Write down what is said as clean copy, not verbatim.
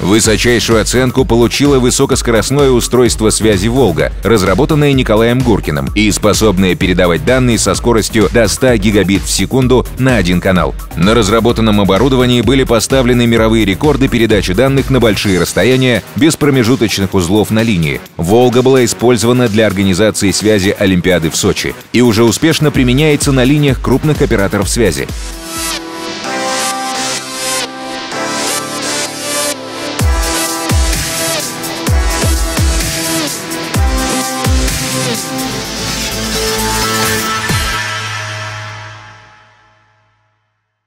Высочайшую оценку получило высокоскоростное устройство связи «Волга», разработанное Николаем Гуркиным и способное передавать данные со скоростью до 100 гигабит в секунду на один канал. На разработанном оборудовании были поставлены мировые рекорды передачи данных на большие расстояния без промежуточных узлов на линии. «Волга» была использована для организации связи Олимпиады в Сочи и уже успешно применяется на линиях крупных операторов связи.